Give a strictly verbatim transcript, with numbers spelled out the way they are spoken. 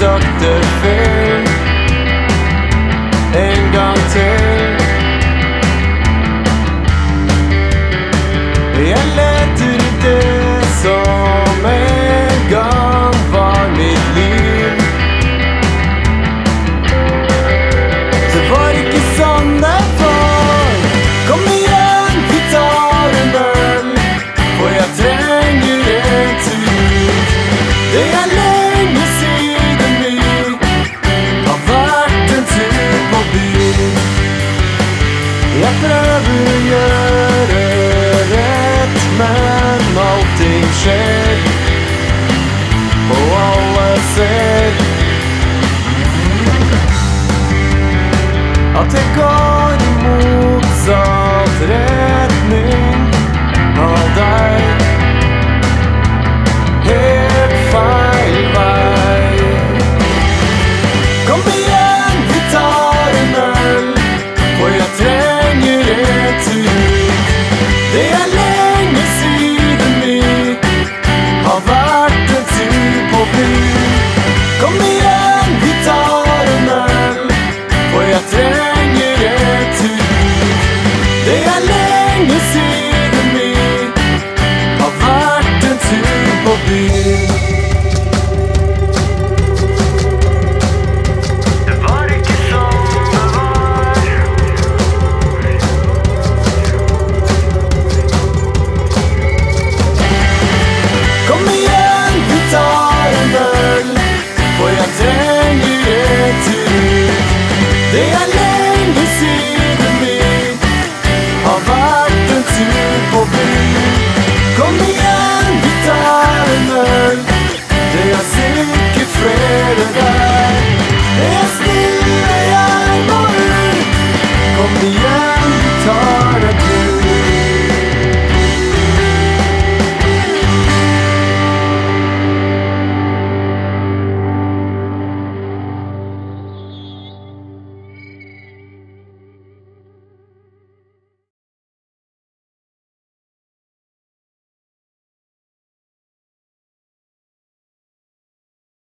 sagt det feil en gang til. Jeg leter i det som en gang var mitt liv. Det var ikke sånn det var. Kom igjen, vi tar en øl, for jeg trenger en tur. Det er lenge siden vi har vært en tur på byen. Jeg prøver å gjøre rett, men allting skjer, og alle ser at det går i motsatt retning av deg. Helt feil vei. Kom igjen, vi tar en øl, for jeg trenger en tur. Det er lenge siden vi har vært en tur på byen. Kom igjen, vi tar en øl, for jeg trenger en tur. Det er lenge siden vi har vært en tur på byen. Det var ikke sånn det var. Kom igjen, vi tar en øl, for jeg trenger en tur. Det er